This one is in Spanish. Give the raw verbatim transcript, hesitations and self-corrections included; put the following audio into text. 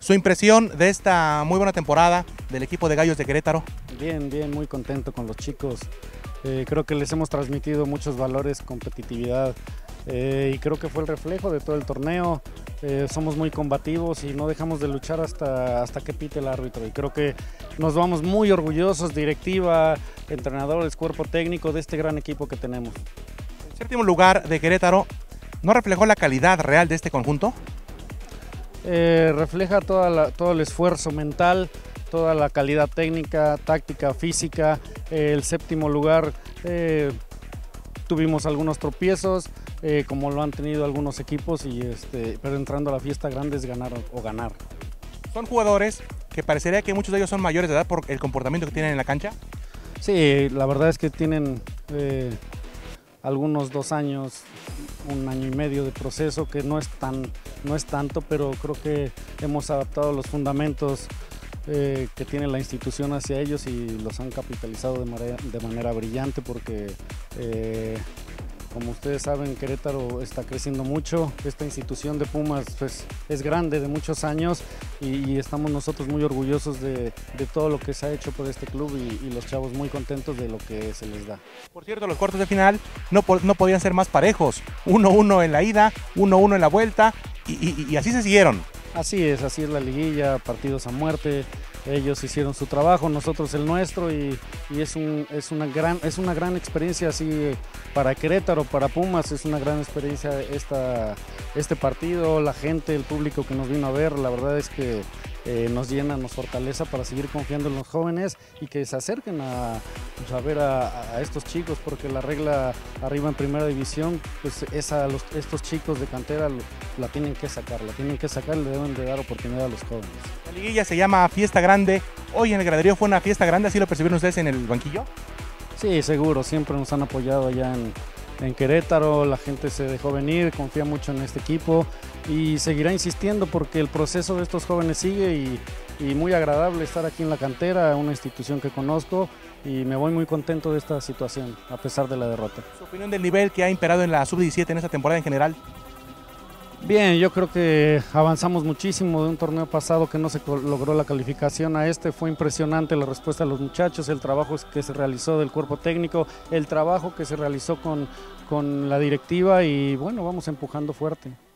Su impresión de esta muy buena temporada del equipo de Gallos de Querétaro. Bien, bien, muy contento con los chicos. Eh, creo que les hemos transmitido muchos valores, competitividad, eh, y creo que fue el reflejo de todo el torneo. Eh, somos muy combativos y no dejamos de luchar hasta, hasta que pite el árbitro. Y creo que nos vamos muy orgullosos, directiva, entrenadores, cuerpo técnico, de este gran equipo que tenemos. El séptimo lugar de Querétaro, ¿no reflejó la calidad real de este conjunto? Eh, refleja toda la, todo el esfuerzo mental, toda la calidad técnica, táctica, física. Eh, el séptimo lugar, eh, tuvimos algunos tropiezos, eh, como lo han tenido algunos equipos, y este, pero entrando a la fiesta grande es ganar o ganar. Son jugadores que parecería que muchos de ellos son mayores de edad por el comportamiento que tienen en la cancha. Sí, la verdad es que tienen eh, algunos dos años, un año y medio de proceso, que no es, tan, no es tanto, pero creo que hemos adaptado los fundamentos eh, que tiene la institución hacia ellos y los han capitalizado de manera, de manera brillante, porque eh, como ustedes saben, Querétaro está creciendo mucho. Esta institución de Pumas pues, es grande, de muchos años, y, y estamos nosotros muy orgullosos de, de todo lo que se ha hecho por este club, y, y los chavos muy contentos de lo que se les da. Por cierto, los cuartos de final no, no podían ser más parejos. uno uno en la ida, uno uno en la vuelta, y, y, y así se siguieron. Así es, así es la liguilla, partidos a muerte. Ellos hicieron su trabajo, nosotros el nuestro, y, y es, un, es, una gran, es una gran experiencia así para Querétaro, para Pumas. Es una gran experiencia esta, este partido, la gente, el público que nos vino a ver. La verdad es que eh, nos llena, nos fortalece para seguir confiando en los jóvenes y que se acerquen a, pues, a ver a, a estos chicos, porque la regla arriba en primera división pues es a los, estos chicos de cantera la tienen que sacar, la tienen que sacar y le deben de dar oportunidad a los jóvenes. La liguilla se llama Fiesta Grande. Hoy en el graderío fue una fiesta grande, ¿así lo percibieron ustedes en el banquillo? Sí, seguro, siempre nos han apoyado allá en, en Querétaro, la gente se dejó venir, confía mucho en este equipo y seguirá insistiendo, porque el proceso de estos jóvenes sigue, y, y muy agradable estar aquí en la cantera, una institución que conozco, y me voy muy contento de esta situación, a pesar de la derrota. ¿Su opinión del nivel que ha imperado en la sub diecisiete en esta temporada en general? Bien, yo creo que avanzamos muchísimo de un torneo pasado que no se logró la calificación a este. Fue impresionante la respuesta de los muchachos, el trabajo que se realizó del cuerpo técnico, el trabajo que se realizó con, con la directiva, y bueno, vamos empujando fuerte.